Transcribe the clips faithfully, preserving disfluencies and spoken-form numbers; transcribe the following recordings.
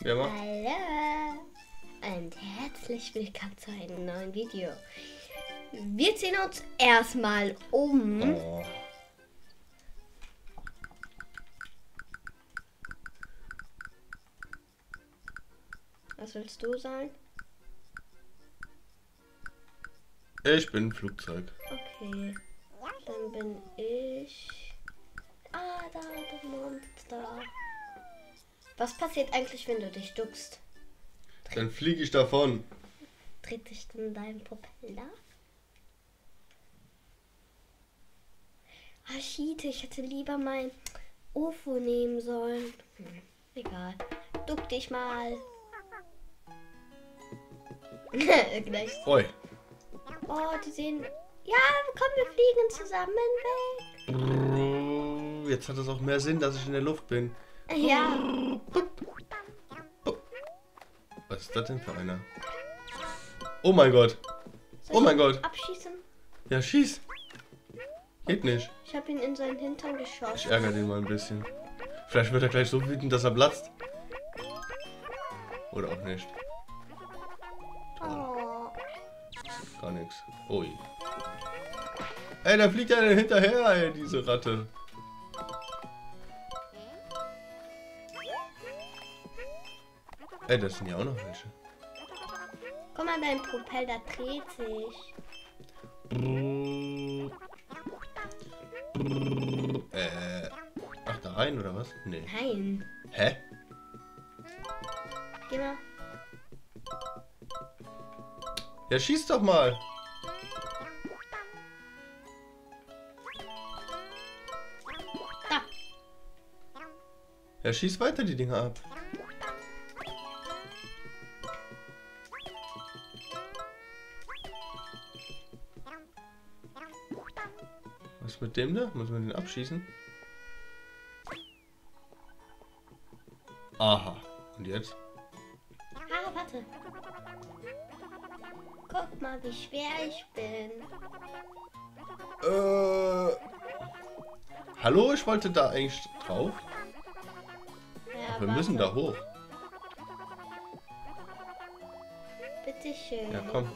Wer macht? Hallo und herzlich willkommen zu einem neuen Video. Wir ziehen uns erstmal um. Oh. Was willst du sein? Ich bin ein Flugzeug. Okay, dann bin ich... Ah, da, das Monster. Was passiert eigentlich, wenn du dich duckst? Dann fliege ich davon. Dreht sich dann dein Propeller? Ah, shit, ich hätte lieber mein U F O nehmen sollen. Hm, egal. Duck dich mal. Gleich. Oi. Oh, die sehen... Ja, komm, wir fliegen zusammen weg. Jetzt hat es auch mehr Sinn, dass ich in der Luft bin. Ja. Was ist das denn für einer? Oh mein Gott. Soll Oh ich mein ihn Gott. Abschießen? Ja, schieß. Geht nicht. Ich habe ihn in seinen Hintern Ich geschossen. ärgere den mal ein bisschen. Vielleicht wird er gleich so wütend, dass er platzt. Oder auch nicht. Oh. Gar nichts. Ui. Ey, da fliegt einer hinterher, ey, diese Ratte. Ey, das sind ja auch noch welche. Guck mal, dein Propeller dreht sich. Äh. Ach, da rein oder was? Nee. Nein. Hä? Geh mal. Ja, schieß doch mal. Da. Ja, schieß weiter die Dinger ab. Was mit dem da? Muss man den abschießen? Aha. Und jetzt? Ah, warte. Guck mal, wie schwer ich bin. Äh. Hallo, ich wollte da eigentlich drauf. Ja, Wir warte. müssen da hoch. Bitte schön. Ja, komm.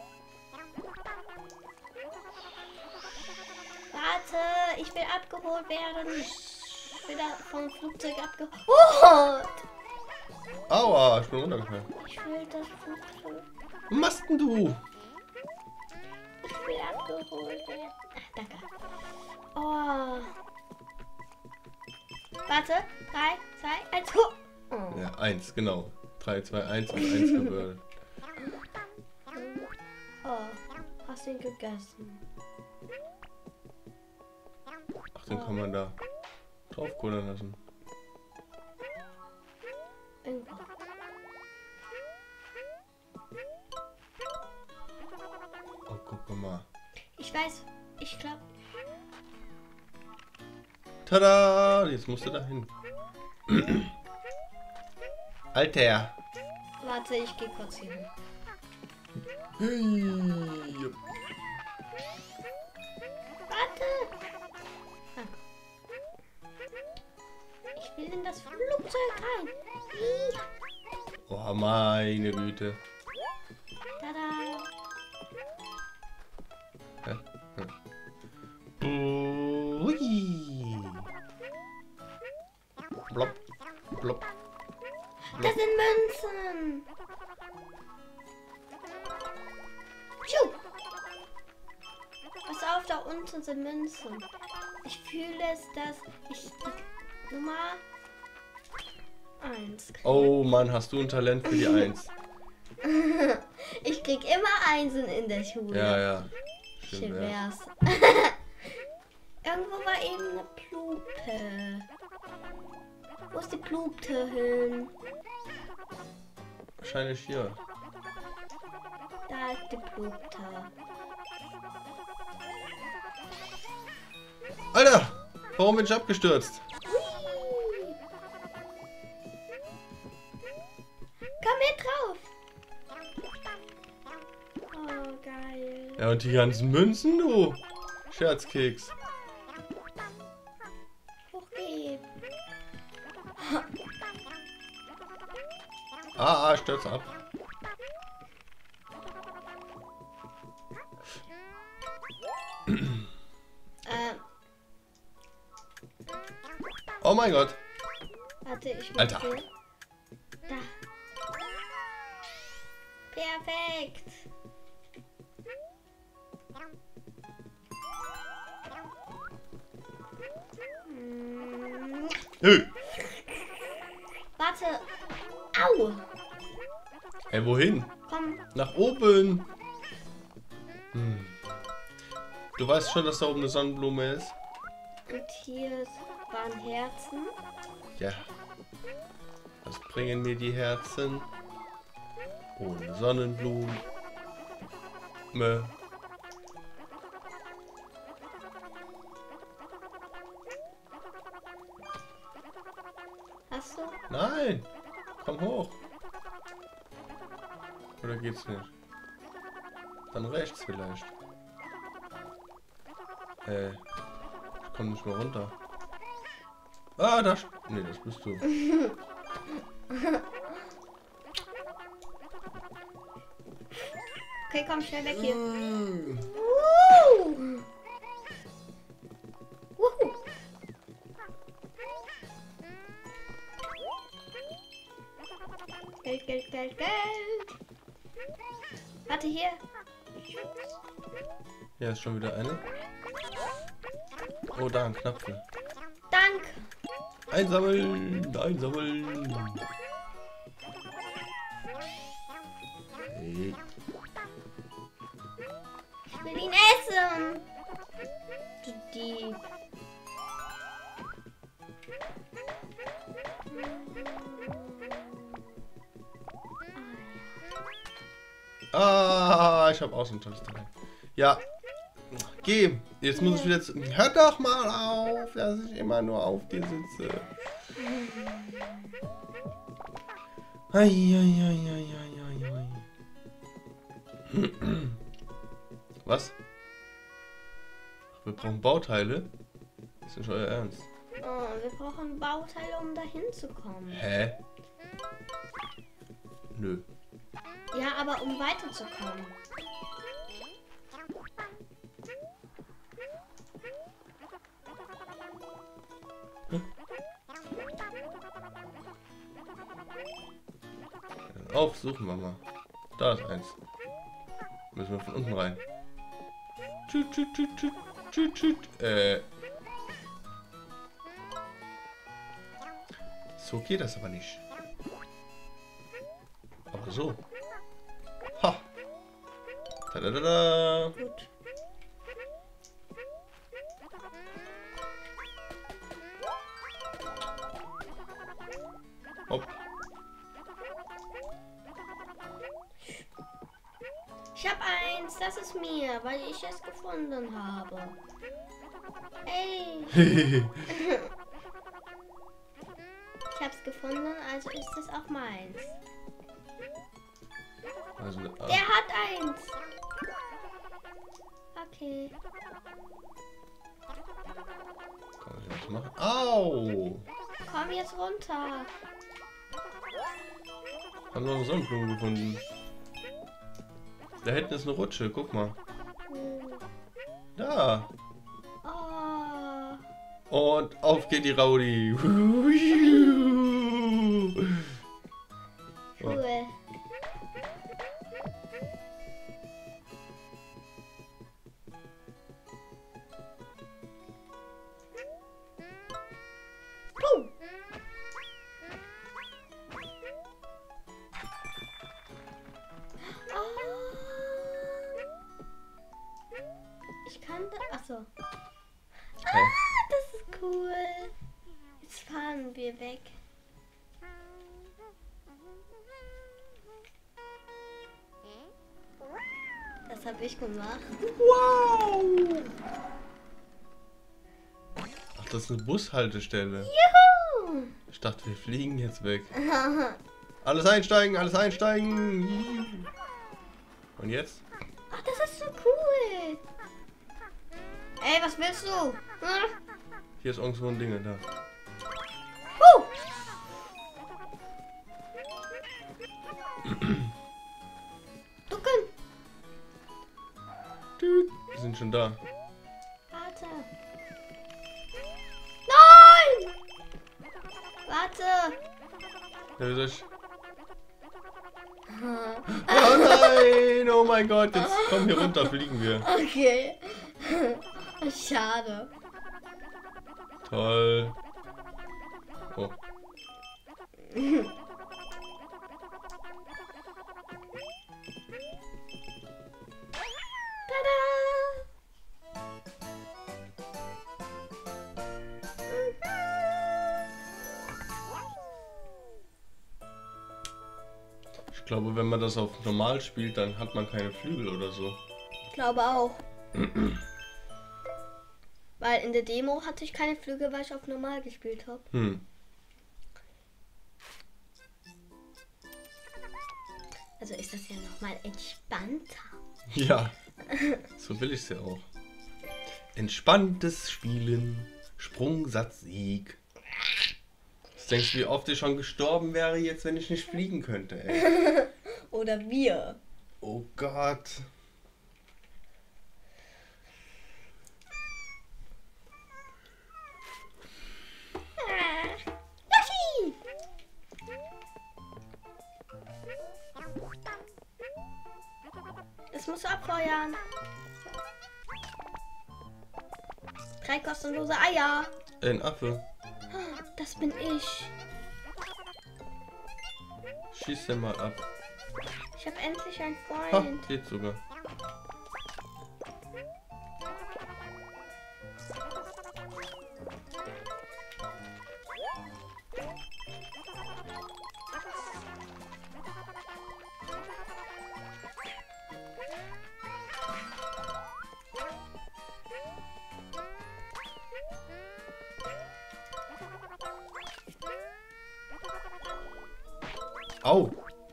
Warte, ich will abgeholt werden. Ich will da vom Flugzeug abgeholt. Aua, ich bin runtergefallen. Ich will das Flugzeug. Was machst denn du? Ich will abgeholt werden. Ach, danke. Oh. Warte. Drei, zwei, eins. Oh. Oh. Ja, eins, genau. drei, zwei, eins und eins gewürfelt. Oh. Hast du ihn gegessen? Ach, den kann man da drauf kullern lassen. Irgendwo. Oh, guck mal. Ich weiß. Ich glaube. Tada! Jetzt musst du da hin. Alter. Warte, ich gehe kurz hier hin. Hey. Warte. Ah. Ich will in das Flugzeug rein. Ih. Oh, meine Güte. Tada. Hä? Hm. Ui. Blopp. Blopp. Das sind Münzen. Tschu. Pass auf, da unten sind Münzen. Ich fühle es, dass ich die Nummer eins kriege. Oh Mann, hast du ein Talent für die Eins. Ich krieg immer Einsen in der Schule. Ja, ja. Schön Schön wär's. wär's. Irgendwo war eben eine Plupe. Wo ist die Plupe hin? Wahrscheinlich hier. Da ist die Plupe. Alter! Warum bin ich abgestürzt? Hui. Komm hier drauf. Oh, geil. Ja, und die ganzen Münzen, du. Scherzkeks. Hochgehen. Ah, ah, stürz ab. äh, Oh mein Gott. warte, ich muss Alter. hier. Da. Perfekt. Mm, Hey. Warte. Au. Hey, wohin? Komm. Nach oben. Hm. Du weißt schon, dass da oben eine Sonnenblume ist? Und hier waren Herzen. Ja. Was bringen mir die Herzen? Ohne Sonnenblumen. Mö. Hast du? Nein. Komm hoch. Oder geht's nicht? Dann rechts vielleicht. Äh. Ich komm nicht mehr runter. Ah, da. Nee, das bist du. Okay, komm schnell weg hier. Mm. Woo! Wuhu. Geld, Geld, Geld, Geld. Warte hier. Ja, ist schon wieder eine. Oh, da ein Knapfel. Dank. Einsammeln, einsammeln. Hey. Ich will ihn essen. Du Dieb. Ah, ich habe auch so ein tolles Teil. Ja. Geh. Jetzt muss ich wieder zu... Hör doch mal auf, dass ich immer nur auf dir sitze. Ei, ei, ei, ei, ei, ei, ei. Was? Wir brauchen Bauteile? Ist nicht euer Ernst? Oh, wir brauchen Bauteile, um dahin zu kommen. Hä? Nö. Ja, aber um weiterzukommen. Auf, suchen wir mal. Da ist eins. Müssen wir von unten rein. Tüt, tüt, tüt, tüt, tüt, tüt. Äh. So geht das aber nicht. Aber so. Ha. Tadadada. Gut. Hopp. Ich hab eins, das ist mir, weil ich es gefunden habe. Ey, ich hab's gefunden, also ist es auch meins. Also, ah, Der hat eins. Okay. kann ich was machen? Au! Komm jetzt runter. Haben noch eine Sonnenblume gefunden. Da hinten ist eine Rutsche, guck mal. Hm. Da. Oh. Und auf geht die Raudi. Cool. Puh. Ich kann da. Achso. Hä? Ah, das ist cool. Jetzt fahren wir weg. Das habe ich gemacht. Wow! Ach, das ist eine Bushaltestelle. Juhu! Ich dachte, wir fliegen jetzt weg. Alles einsteigen, alles einsteigen. Und jetzt? Ach, das ist so cool. Ey, was willst du? Hm? Hier ist irgendwo ein Ding da. Huh. Ducken! Wir sind schon da. Warte. Nein! Warte! Ja, wie soll ich... Oh nein! Oh mein Gott, jetzt komm hier runter, fliegen wir. Okay. Schade. Toll. Oh. Ich glaube, wenn man das auf normal spielt, dann hat man keine Flügel oder so. Ich glaube auch. Weil in der Demo hatte ich keine Flügel, weil ich auf normal gespielt habe. Hm. Also ist das ja nochmal entspannter. Ja, so will ich es ja auch. Entspanntes Spielen, Sprungsatz, Sieg. Was denkst du, wie oft ich schon gestorben wäre jetzt, wenn ich nicht fliegen könnte, ey? Oder wir. Oh Gott. Yoshi! Das musst du abfeuern. Drei kostenlose Eier. Ein Affe. Das bin ich. Schieß den mal ab. Ich habe endlich einen Ha, Freund. geht sogar. Au!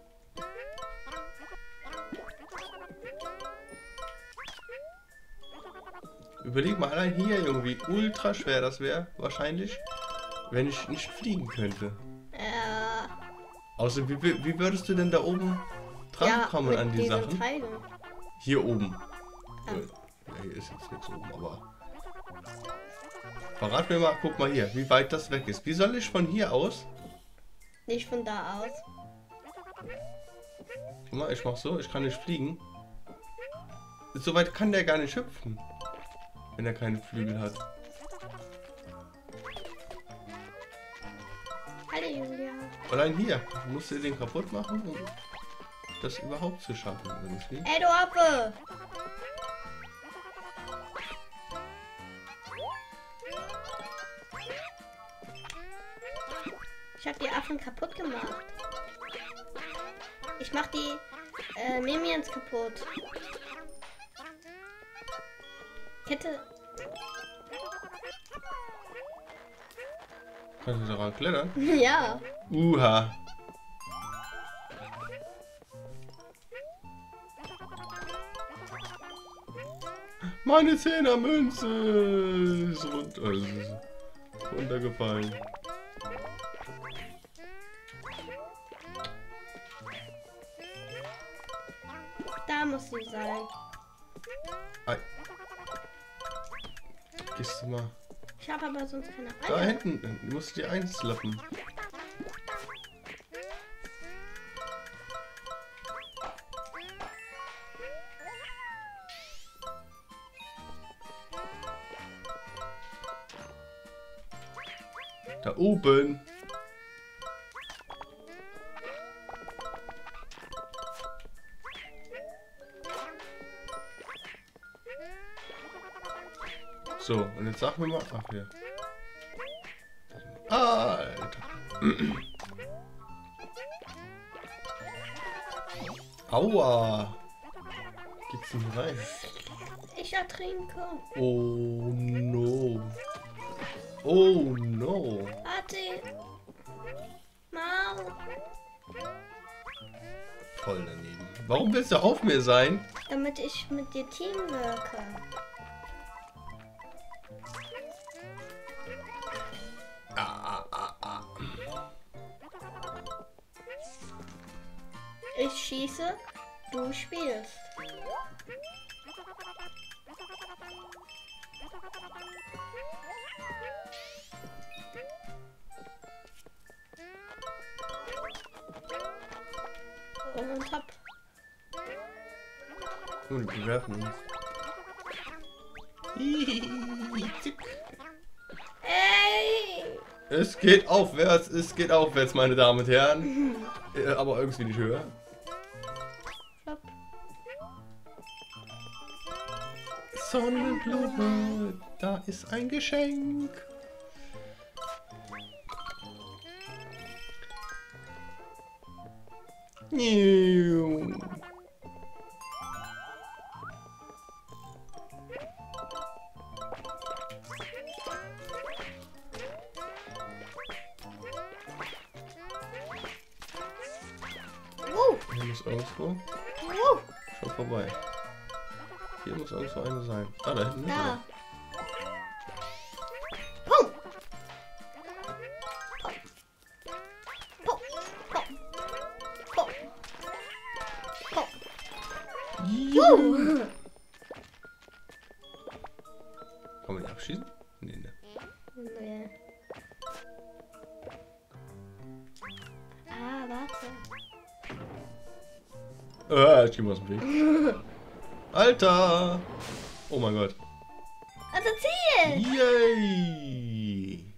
Überleg mal allein hier, Junge, wie ultra schwer das wäre, wahrscheinlich, wenn ich nicht fliegen könnte. Äh, Außerdem, wie, wie wie würdest du denn da oben ja, drankommen mit an die diesen Sachen? Teilen. Hier oben. Ah. Ja, hier ist jetzt nichts oben, aber... Verrat mir mal, guck mal hier, wie weit das weg ist. Wie soll ich von hier aus... Nicht von da aus. Guck mal, ich mach so, ich kann nicht fliegen. So weit kann der gar nicht hüpfen. Wenn er keine Flügel hat. Hallo Julia. Allein hier, musst du den kaputt machen, um das überhaupt zu schaffen irgendwie. Ey, du Affe! Ich hab die Affen kaputt gemacht. Ich mach die äh, Minions kaputt. Kette. Kannst du daran klettern? Ja. Uha. Meine Zehnermünze ist runter, ist runtergefallen. Da muss sie sein. Ei. Gehst du mal. Ich habe aber sonst keine Da Eier. hinten, du musst die einslappen. Da oben. So, und jetzt sag mir mal. Ach hier. Alter. Aua. Gibt's denn rein? Ich ertrinke. Oh no. Oh no. Warte. Mau. Voll daneben. Warum willst du auf mir sein? Damit ich mit dir teamworke. Ich schieße, du spielst. Und hopp. Und wir werfen uns. Ey! Es geht aufwärts, es geht aufwärts, meine Damen und Herren. Äh, aber irgendwie nicht höher. Hopp. Sonnenblume, da ist ein Geschenk. Niu. Uh, Hier muss irgendwo uh, schon vorbei. Hier muss irgendwo eine sein. Ah, da hinten. da. Pum. Pum. Pum. Pum. Pum. Juhu. Kann man die abschießen? Nee, ne. Nee. Ah, warte. Ah, ich geh mal aus dem Weg. Alter! Oh mein Gott. Also Ziel! Yay!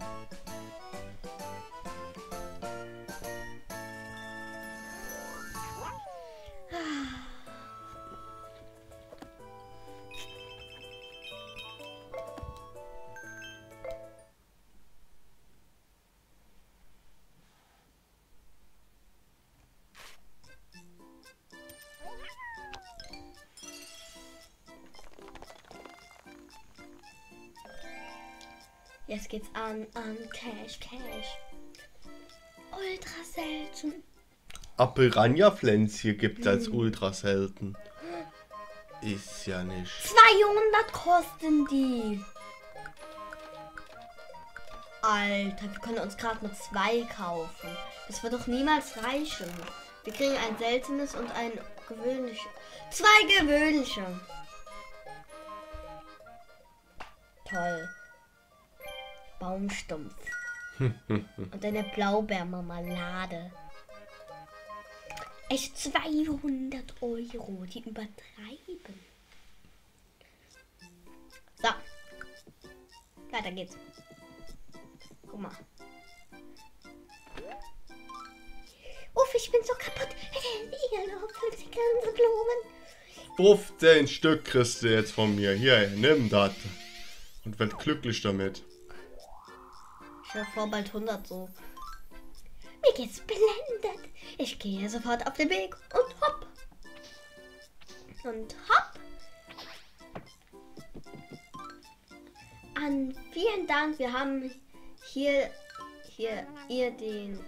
Jetzt geht's an, an Cash, Cash. Ultra selten. Piranha-Pflänzchen gibt es als ultra selten. Ist ja nicht. zweihundert kosten die. Alter, wir können uns gerade nur zwei kaufen. Das wird doch niemals reichen. Wir kriegen ein seltenes und ein gewöhnliches. Zwei gewöhnliche. Toll. Baumstumpf. Und eine Blaubeermarmelade. Echt zweihundert Euro. Die übertreiben. So. Weiter geht's. Guck mal. Uff, ich bin so kaputt. Hier noch fünfzig ganze Blumen. fünfzehn Stück kriegst du jetzt von mir. Hier, nimm das. Und werd glücklich damit. Ich habe vor bald hundert so. Mir geht's blendet. Ich gehe sofort auf den Weg und hopp. Und hopp. An vielen Dank. Wir haben hier, hier, ihr den...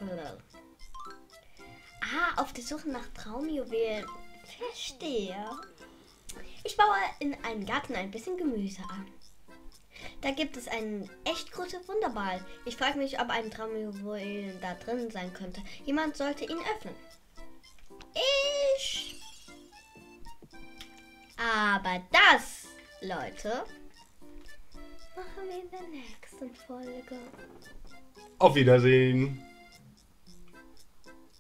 Ah, auf der Suche nach Traumjuwelen. Verstehe. Ich baue in einem Garten ein bisschen Gemüse an. Da gibt es einen echt großen Wunderball. Ich frage mich, ob ein Traumjuwel da drin sein könnte. Jemand sollte ihn öffnen. Ich. Aber das, Leute, machen wir in der nächsten Folge. Auf Wiedersehen.